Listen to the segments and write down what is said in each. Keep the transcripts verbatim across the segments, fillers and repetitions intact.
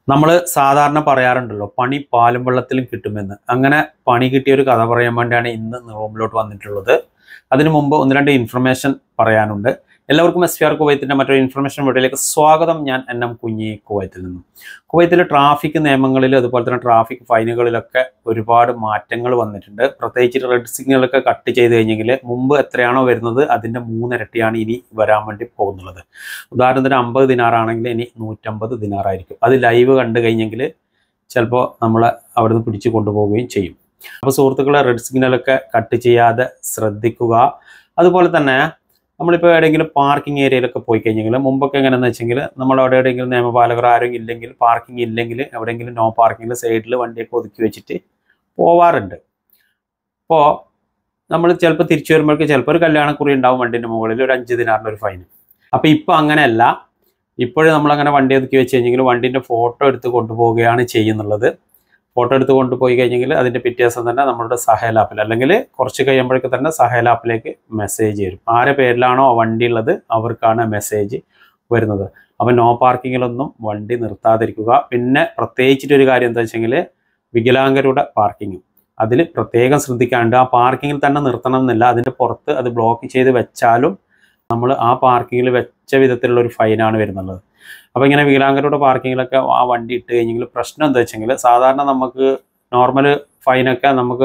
നമ്മൾ സാധാരണ പറയാറുണ്ടല്ലോ പണി പാലും വെള്ളത്തിലും കിട്ടുമെന്ന്. അങ്ങനെ പണി കിട്ടിയ ഒരു കഥ പറയാൻ വേണ്ടിയാണ് ഇന്ന് റൂമിലോട്ട് വന്നിട്ടുള്ളത്. അതിനു മുമ്പ് ഒന്ന് രണ്ട് ഇൻഫർമേഷൻ പറയാനുണ്ട്. എല്ലാവർക്കും എസ് പി ആർ കുവൈത്തിന്റെ മറ്റൊരു ഇൻഫർമേഷൻ വീഡിയോയിലേക്ക് സ്വാഗതം. ഞാൻ എൻ എം കുഞ്ഞി, കുവൈത്തിൽ നിന്നും. കുവൈത്തിലെ ട്രാഫിക് നിയമങ്ങളിൽ അതുപോലെ തന്നെ ട്രാഫിക് ഫൈനുകളിലൊക്കെ ഒരുപാട് മാറ്റങ്ങൾ വന്നിട്ടുണ്ട്. പ്രത്യേകിച്ച് റെഡ് സിഗ്നലൊക്കെ കട്ട് ചെയ്ത് കഴിഞ്ഞെങ്കിൽ മുമ്പ് എത്രയാണോ വരുന്നത് അതിൻ്റെ മൂന്നിരട്ടിയാണ് ഇനി വരാൻ വേണ്ടി പോകുന്നത്. ഉദാഹരണത്തിന് അമ്പത് ദിനാറാണെങ്കിൽ ഇനി നൂറ്റമ്പത് ദിനാറായിരിക്കും. അത് ലൈവ് കണ്ടു കഴിഞ്ഞെങ്കിൽ ചിലപ്പോൾ നമ്മളെ അവിടെ നിന്ന് പിടിച്ചു കൊണ്ടുപോവുകയും ചെയ്യും. അപ്പോൾ സുഹൃത്തുക്കളെ, റെഡ് സിഗ്നലൊക്കെ കട്ട് ചെയ്യാതെ ശ്രദ്ധിക്കുക. അതുപോലെ തന്നെ നമ്മളിപ്പോൾ എവിടെയെങ്കിലും പാർക്കിംഗ് ഏരിയയിലൊക്കെ പോയി കഴിഞ്ഞെങ്കിൽ മുമ്പൊക്കെ എങ്ങനെയാണെന്ന് വെച്ചെങ്കിൽ നമ്മൾ അവിടെ എവിടെയെങ്കിലും നിയമപാലകർ ആരും ഇല്ലെങ്കിൽ, പാർക്കിംഗ് ഇല്ലെങ്കിൽ എവിടെയെങ്കിലും നോ പാർക്കിങ്ങിൽ സൈഡിൽ വണ്ടിയൊക്കെ ഒതുക്കി വെച്ചിട്ട് പോവാറുണ്ട്. അപ്പോൾ നമ്മൾ ചിലപ്പോൾ തിരിച്ചു വരുമ്പോഴേക്ക് ചിലപ്പോൾ ഒരു കല്യാണക്കുറി ഉണ്ടാവും വണ്ടിൻ്റെ മുകളിൽ, ഒരു അഞ്ച് ദിനാറിൻ്റെ ഒരു ഫൈൻ. അപ്പോൾ ഇപ്പോൾ അങ്ങനെയല്ല. ഇപ്പോഴും നമ്മളങ്ങനെ വണ്ടി ഒതുക്കി വെച്ച് കഴിഞ്ഞെങ്കിൽ വണ്ടീൻ്റെ ഫോട്ടോ എടുത്ത് കൊണ്ടുപോവുകയാണ് ചെയ്യുന്നുള്ളത്. ഫോട്ടോ എടുത്ത് കൊണ്ടുപോയി കഴിഞ്ഞെങ്കിൽ അതിൻ്റെ പിറ്റേ ദിവസം തന്നെ നമ്മളുടെ സഹേൽ ആപ്പിൽ, അല്ലെങ്കിൽ കുറച്ച് കഴിയുമ്പോഴേക്ക് തന്നെ സഹേൽ ആപ്പിലേക്ക് മെസ്സേജ് വരും. ആരുടെ പേരിലാണോ വണ്ടി ഉള്ളത് അവർക്കാണ് മെസ്സേജ് വരുന്നത്. അപ്പോൾ നോ പാർക്കിങ്ങിലൊന്നും വണ്ടി നിർത്താതിരിക്കുക. പിന്നെ പ്രത്യേകിച്ചിട്ടൊരു കാര്യം എന്താ വെച്ചെങ്കിൽ വികലാംഗരുടെ പാർക്കിങ്, അതിൽ പ്രത്യേകം ശ്രദ്ധിക്കാണ്ട്. ആ പാർക്കിങ്ങിൽ തന്നെ നിർത്തണം എന്നില്ല, അതിൻ്റെ പുറത്ത് അത് ബ്ലോക്ക് ചെയ്ത് വെച്ചാലും നമ്മൾ ആ പാർക്കിങ്ങിൽ വെച്ച വിധത്തിലുള്ള ഒരു ഫൈനാണ് വരുന്നുള്ളത്. അപ്പോൾ ഇങ്ങനെ വികലാംഗരുടെ പാർക്കിങ്ങിലൊക്കെ ആ വണ്ടി ഇട്ട് കഴിഞ്ഞെങ്കിൽ പ്രശ്നം എന്താ വെച്ചെങ്കിൽ, സാധാരണ നമുക്ക് നോർമൽ ഫൈനൊക്കെ നമുക്ക്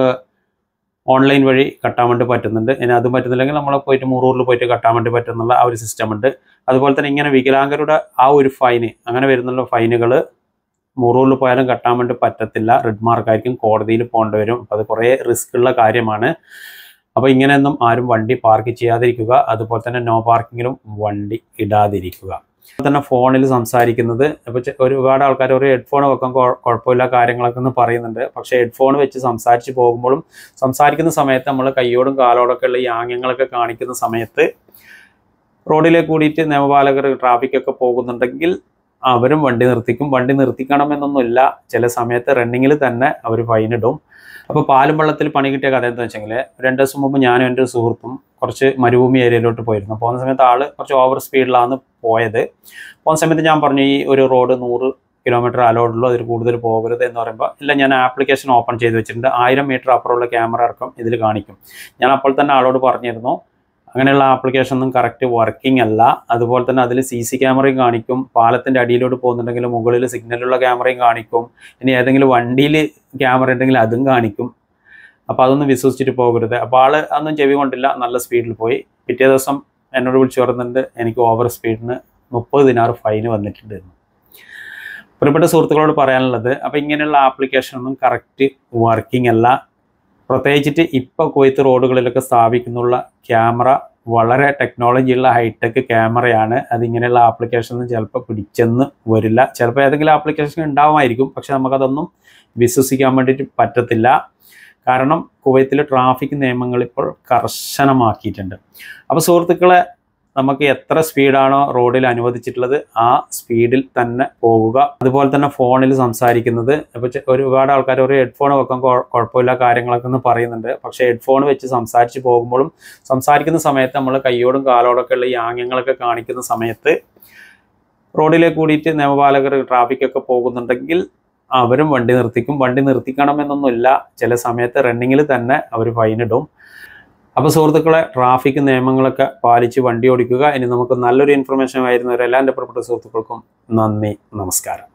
ഓൺലൈൻ വഴി കട്ടാൻ വേണ്ടി പറ്റുന്നുണ്ട്. ഇനി അതും പറ്റുന്നില്ലെങ്കിൽ നമ്മൾ പോയിട്ട് മുറൂറിൽ പോയിട്ട് കട്ടാൻ വേണ്ടി പറ്റുന്നുള്ള ആ ഒരു സിസ്റ്റം ഉണ്ട്. അതുപോലെ തന്നെ ഇങ്ങനെ വികലാംഗരുടെ ആ ഒരു ഫൈന്, അങ്ങനെ വരുന്നുള്ള ഫൈനുകൾ മുറൂറിൽ പോയാലും കട്ടാൻ വേണ്ടി പറ്റത്തില്ല. റെഡ് മാർക്കായിരിക്കും, കോടതിയിൽ പോകേണ്ടി വരും. അപ്പോൾ അത് കുറേ റിസ്ക് ഉള്ള കാര്യമാണ്. അപ്പോൾ ഇങ്ങനെയൊന്നും ആരും വണ്ടി പാർക്ക് ചെയ്യാതിരിക്കുക. അതുപോലെ തന്നെ നോ പാർക്കിങ്ങിലും വണ്ടി ഇടാതിരിക്കുക. അതുപോലെ തന്നെ ഫോണിൽ സംസാരിക്കുന്നത്, ഇപ്പോൾ ഒരുപാട് ആൾക്കാർ ഒരു ഹെഡ്ഫോൺ വെക്കാൻ കുഴപ്പമില്ല കാര്യങ്ങളൊക്കെ ഒന്ന് പറയുന്നുണ്ട്. പക്ഷേ ഹെഡ്ഫോൺ വെച്ച് സംസാരിച്ച് പോകുമ്പോഴും സംസാരിക്കുന്ന സമയത്ത് നമ്മൾ കയ്യോടും കാലോടൊക്കെ ഉള്ള ഈ ആംഗ്യങ്ങളൊക്കെ കാണിക്കുന്ന സമയത്ത് റോഡിലേക്ക് കൂടിയിട്ട് നിയമപാലകർ ട്രാഫിക്കൊക്കെ പോകുന്നുണ്ടെങ്കിൽ അവരും വണ്ടി നിർത്തിക്കും. വണ്ടി നിർത്തിക്കണമെന്നൊന്നുമില്ല, ചില സമയത്ത് റണ്ണിങ്ങിൽ തന്നെ അവർ ഫൈനിടും. അപ്പോൾ പാലും വെള്ളത്തിൽ പണി കിട്ടിയ കഥ എന്താ വെച്ചെങ്കിൽ, രണ്ട് ദിവസം മുമ്പ് ഞാനും എൻ്റെ ഒരു സുഹൃത്തും കുറച്ച് മരുഭൂമി ഏരിയയിലോട്ട് പോയിരുന്നു. പോകുന്ന സമയത്ത് ആൾ കുറച്ച് ഓവർ സ്പീഡിലാണ് പോയത്. പോകുന്ന സമയത്ത് ഞാൻ പറഞ്ഞു, ഈ ഒരു റോഡ് നൂറ് കിലോമീറ്റർ അലോഡുള്ളൂ, അതിൽ കൂടുതൽ പോകരുത് എന്ന് പറയുമ്പോൾ, ഇല്ല ഞാൻ ആപ്ലിക്കേഷൻ ഓപ്പൺ ചെയ്ത് വെച്ചിട്ടുണ്ട്, ആയിരം മീറ്റർ അപ്പുറമുള്ള ക്യാമറ അടക്കം ഇതിൽ കാണിക്കും. ഞാൻ അപ്പോൾ തന്നെ ആളോട് പറഞ്ഞിരുന്നു, അങ്ങനെയുള്ള ആപ്ലിക്കേഷൻ ഒന്നും കറക്റ്റ് വർക്കിംഗ് അല്ല. അതുപോലെ തന്നെ അതിൽ സി സി ക്യാമറയും കാണിക്കും, പാലത്തിൻ്റെ അടിയിലോട്ട് പോകുന്നുണ്ടെങ്കിൽ മുകളിൽ സിഗ്നലുള്ള ക്യാമറയും കാണിക്കും, ഇനി ഏതെങ്കിലും വണ്ടിയിൽ ക്യാമറ ഉണ്ടെങ്കിൽ അതും കാണിക്കും. അപ്പോൾ അതൊന്നും വിശ്വസിച്ചിട്ട് പോകരുത്. അപ്പോൾ ആൾ അതൊന്നും ചെവി കൊണ്ടില്ല, നല്ല സ്പീഡിൽ പോയി. പിറ്റേ ദിവസം എന്നോട് വിളിച്ച് പറയുന്നുണ്ട്, എനിക്ക് ഓവർ സ്പീഡിന് മുപ്പത് ദിനാർ ഫൈന് വന്നിട്ടുണ്ടായിരുന്നു. പ്രിയപ്പെട്ട സുഹൃത്തുക്കളോട് പറയാനുള്ളത്, അപ്പോൾ ഇങ്ങനെയുള്ള ആപ്ലിക്കേഷനൊന്നും കറക്റ്റ് വർക്കിംഗ് അല്ല. പ്രത്യേകിച്ചിട്ട് ഇപ്പോൾ കുവൈത്ത് റോഡുകളിലൊക്കെ സ്ഥാപിക്കുന്നുള്ള ക്യാമറ വളരെ ടെക്നോളജിയുള്ള ഹൈടെക് ക്യാമറയാണ്. അതിങ്ങനെയുള്ള ആപ്ലിക്കേഷനൊന്നും ചിലപ്പോൾ പിടിച്ചെന്ന് വരില്ല. ചിലപ്പോൾ ഏതെങ്കിലും ആപ്ലിക്കേഷൻ ഉണ്ടാവുമായിരിക്കും, പക്ഷെ നമുക്കതൊന്നും വിശ്വസിക്കാൻ വേണ്ടിയിട്ട് പറ്റത്തില്ല. കാരണം കുവൈത്തിലെ ട്രാഫിക് നിയമങ്ങൾ ഇപ്പോൾ കർശനമാക്കിയിട്ടുണ്ട്. അപ്പോൾ സുഹൃത്തുക്കളെ, നമുക്ക് എത്ര സ്പീഡാണോ റോഡിൽ അനുവദിച്ചിട്ടുള്ളത് ആ സ്പീഡിൽ തന്നെ പോകുക. അതുപോലെ തന്നെ ഫോണിൽ സംസാരിക്കുന്നത്, ഇപ്പോൾ ഒരുപാട് ആൾക്കാർ ഒരു ഹെഡ്ഫോൺ വെക്കാൻ കുഴപ്പമില്ല കാര്യങ്ങളൊക്കെ ഒന്ന് പറയുന്നുണ്ട്. പക്ഷേ ഹെഡ്ഫോൺ വെച്ച് സംസാരിച്ച് പോകുമ്പോഴും സംസാരിക്കുന്ന സമയത്ത് നമ്മൾ കയ്യോടും കാലോടൊക്കെ ഉള്ള ഈ ആംഗ്യങ്ങളൊക്കെ കാണിക്കുന്ന സമയത്ത് റോഡിലേക്ക് കൂടിയിട്ട് നിയമപാലകർ ട്രാഫിക്കൊക്കെ പോകുന്നുണ്ടെങ്കിൽ അവരും വണ്ടി നിർത്തിക്കും. വണ്ടി നിർത്തിക്കണമെന്നൊന്നുമില്ല, ചില സമയത്ത് റണ്ണിങ്ങിൽ തന്നെ അവർ ഫൈനിടും. അപ്പോൾ സുഹൃത്തുക്കളെ, ട്രാഫിക് നിയമങ്ങളൊക്കെ പാലിച്ച് വണ്ടി ഓടിക്കുക. ഇനി നമുക്ക് നല്ലൊരു ഇൻഫർമേഷൻ ആയിരുന്നു എല്ലാ എൻ്റെ പ്രിയപ്പെട്ട സുഹൃത്തുക്കൾക്കും നന്ദി, നമസ്കാരം.